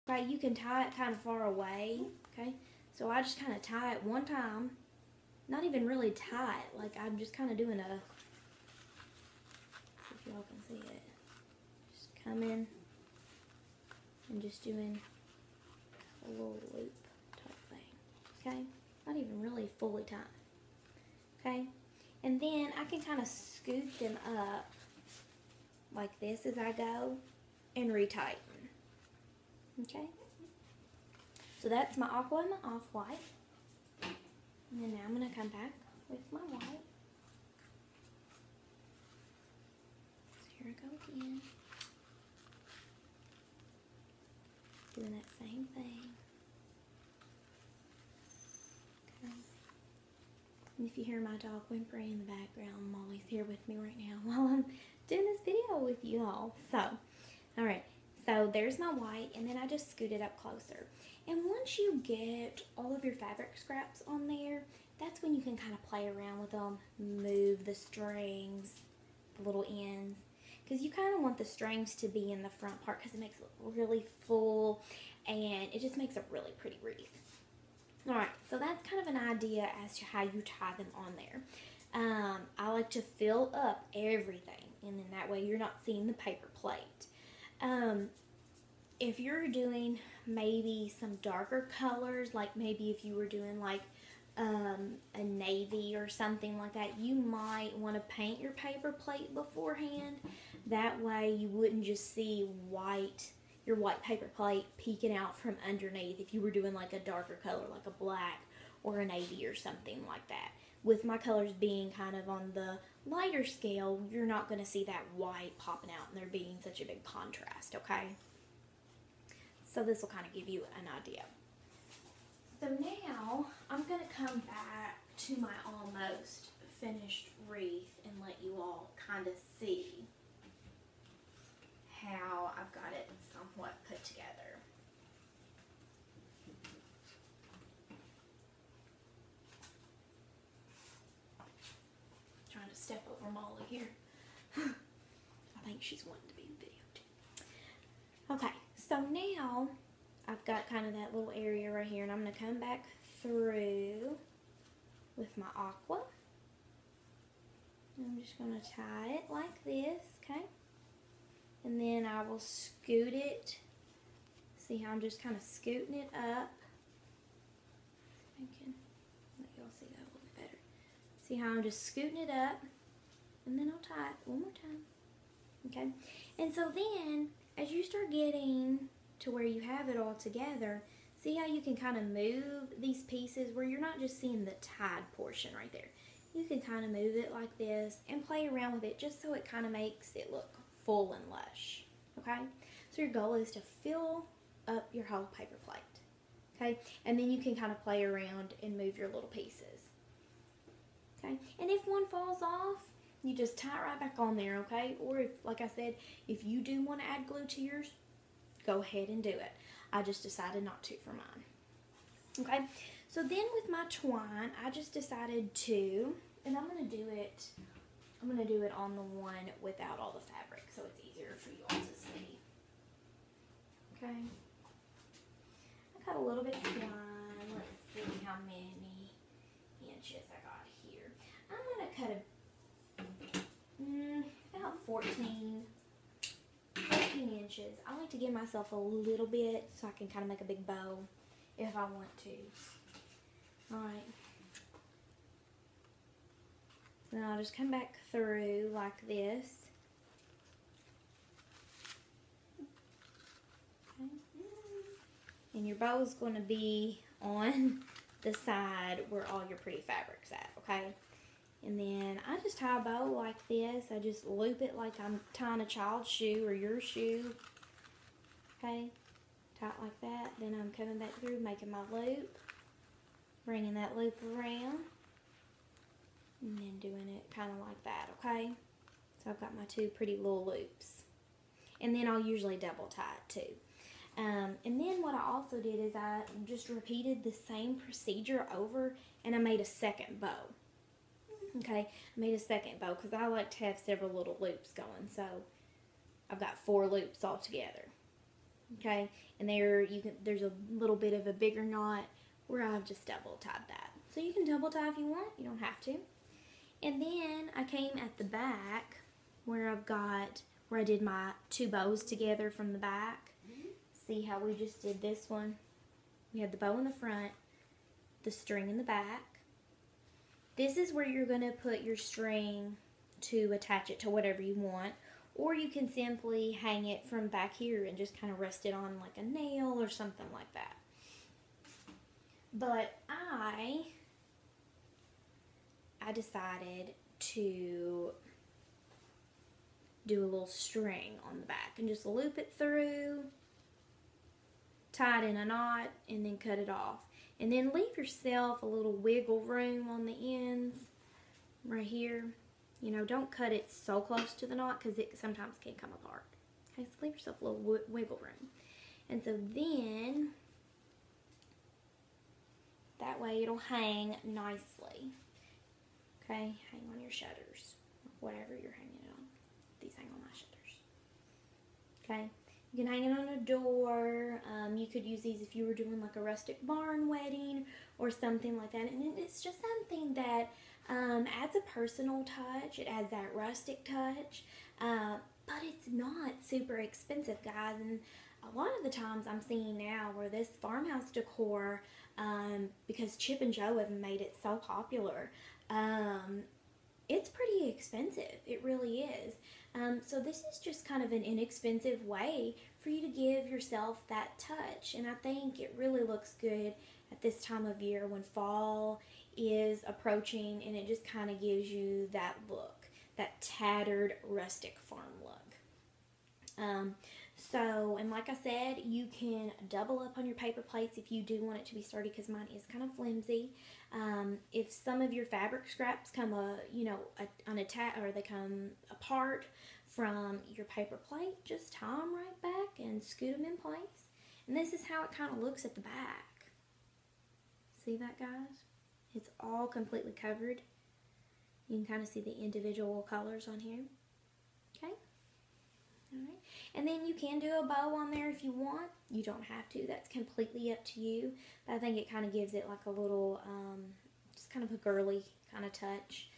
Right, you can tie it kind of far away, okay? So I just kind of tie it one time, not even really tie it, like I'm just kind of doing a, see if y'all can see it, just coming and just doing a little loop type thing, okay? Not even really fully tied, okay? And then I can kind of scoot them up like this as I go and retighten, okay? So that's my aqua and my off-white. And then now I'm going to come back with my white. So here I go again. Doing that same thing. Okay. And if you hear my dog whimpering in the background, Molly's here with me right now while I'm doing this video with you all. So, alright. So there's my white, and then I just scoot it up closer. And once you get all of your fabric scraps on there, that's when you can kind of play around with them, move the strings, the little ends. Because you kind of want the strings to be in the front part because it makes it look really full, and it just makes a really pretty wreath. Alright, so that's kind of an idea as to how you tie them on there. I like to fill up everything, and then that way you're not seeing the paper plate. If you're doing maybe some darker colors, like maybe if you were doing like a navy or something like that, you might want to paint your paper plate beforehand. That way you wouldn't just see your white paper plate peeking out from underneath if you were doing like a darker color, like a black or a navy or something like that. With my colors being kind of on the lighter scale, you're not going to see that white popping out and there being such a big contrast, okay? So this will kind of give you an idea. So now I'm going to come back to my almost finished wreath and let you all kind of see how I've got it somewhat put together. Trying to step over Molly here. I think she's wanting to be in the video too. Okay, so now I've got kind of that little area right here, and I'm going to come back through with my aqua. I'm just going to tie it like this, okay? And then I will scoot it. See how I'm just kind of scooting it up. I can let y'all see that a little bit better. See how I'm just scooting it up, and then I'll tie it one more time. Okay? And so then, as you start getting to where you have it all together, see how you can kind of move these pieces where you're not just seeing the tied portion right there. You can kind of move it like this and play around with it just so it kind of makes it look full and lush. Okay? So your goal is to fill up your whole paper plate. Okay? And then you can kind of play around and move your little pieces. Okay? And if one falls off, you just tie it right back on there, okay? Or if, like I said, if you do want to add glue to yours, go ahead and do it. I just decided not to for mine. Okay? So then with my twine, I just decided to, and I'm going to do it on the one without all the fabric so it's easier for you all to see. Okay? I got a little bit of twine. Let's see how many inches I got here. I'm going to cut about 14 inches. I like to give myself a little bit so I can kind of make a big bow if I want to. Alright. So now I'll just come back through like this. Okay. And your bow is going to be on the side where all your pretty fabric's at, okay? And then I just tie a bow like this. I just loop it like I'm tying a child's shoe or your shoe. Okay? Tie it like that. Then I'm coming back through, making my loop. Bringing that loop around. And then doing it kind of like that, okay? So I've got my two pretty little loops. And then I'll usually double tie it too. And then what I also did is I just repeated the same procedure over, and I made a second bow. Okay, I made a second bow because I like to have several little loops going, so I've got 4 loops all together. Okay, and there's a little bit of a bigger knot where I've just double tied that. So you can double tie if you want, you don't have to. And then I came at the back where I did my 2 bows together from the back. See how we just did this one? We had the bow in the front, the string in the back. This is where you're going to put your string to attach it to whatever you want. Or you can simply hang it from back here and just kind of rest it on like a nail or something like that. But I decided to do a little string on the back and just loop it through, tie it in a knot, and then cut it off. And then leave yourself a little wiggle room on the ends right here. You know, don't cut it so close to the knot because it sometimes can come apart. Okay, so leave yourself a little wiggle room. And so then, that way it'll hang nicely. Okay, hang on your shutters, whatever you're hanging it on. These hang on my shutters. Okay, you can hang it on a door. You could use these if you were doing like a rustic barn wedding or something like that. And it's just something that adds a personal touch. It adds that rustic touch, but it's not super expensive, guys. And a lot of the times I'm seeing now where this farmhouse decor, because Chip and Jo have made it so popular, it's pretty expensive. It really is. So this is just kind of an inexpensive way for you to give yourself that touch. And I think it really looks good at this time of year when fall is approaching, and it just kind of gives you that look, that tattered rustic farm look. And like I said, you can double up on your paper plates if you do want it to be sturdy, because mine is kind of flimsy. If some of your fabric scraps come, unattached, or they come apart from your paper plate, just tie them right back and scoot them in place. And this is how it kind of looks at the back. See that, guys? It's all completely covered. You can kind of see the individual colors on here. Okay? Alright. And then you can do a bow on there if you want. You don't have to. That's completely up to you. But I think it kind of gives it like a little, just kind of a girly kind of touch.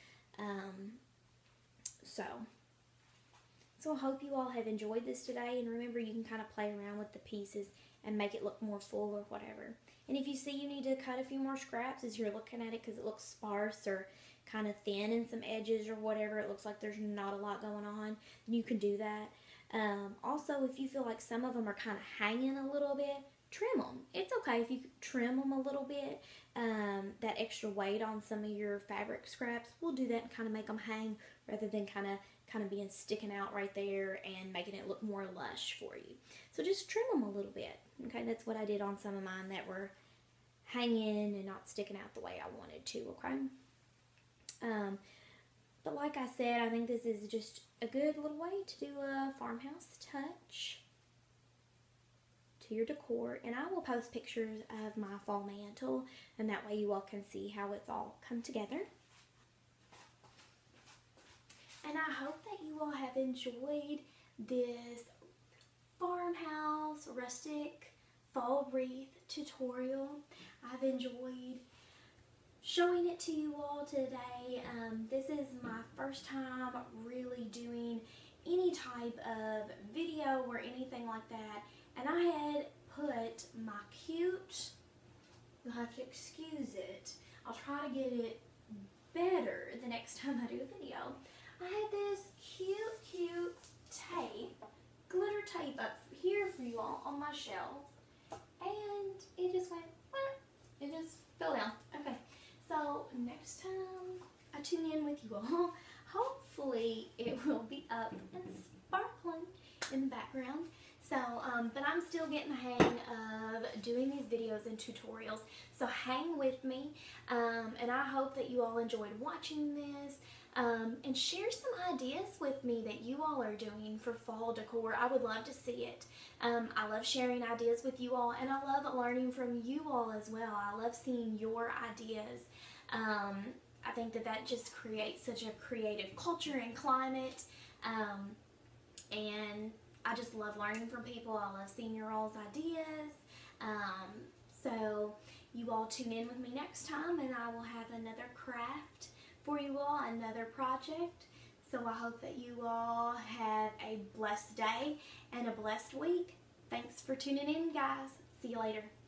So I hope you all have enjoyed this today. And remember, you can kind of play around with the pieces and make it look more full or whatever. And if you see you need to cut a few more scraps as you're looking at it because it looks sparse or kind of thin in some edges or whatever, it looks like there's not a lot going on, then you can do that. Also, if you feel like some of them are kind of hanging a little bit, trim them. It's okay if you trim them a little bit. That extra weight on some of your fabric scraps will do that and kind of make them hang rather than kind of being sticking out right there and making it look more lush for you. So just trim them a little bit. Okay, that's what I did on some of mine that were hanging and not sticking out the way I wanted to, okay? But like I said, I think this is just a good little way to do a farmhouse touch to your decor. And I will post pictures of my fall mantle, and that way you all can see how it's all come together. And I hope that you all have enjoyed this farmhouse rustic fall wreath tutorial. I've enjoyed showing it to you all today. This is my first time really doing any type of video or anything like that. And I had put my cute, you'll have to excuse it, I'll try to get it better the next time I do a video. I had this cute tape, glitter tape up here for you all on my shelf, and it just went, it just fell down. Okay, so next time I tune in with you all, hopefully it will be up and sparkling in the background. So, but I'm still getting the hang of doing these videos and tutorials, so hang with me, and I hope that you all enjoyed watching this, and share some ideas with me that you all are doing for fall decor. I would love to see it. I love sharing ideas with you all, and I love learning from you all as well. I love seeing your ideas. I think that just creates such a creative culture and climate, and I just love learning from people. I love seeing your all's ideas. So you all tune in with me next time, and I will have another craft for you all, another project. So I hope that you all have a blessed day and a blessed week. Thanks for tuning in, guys. See you later.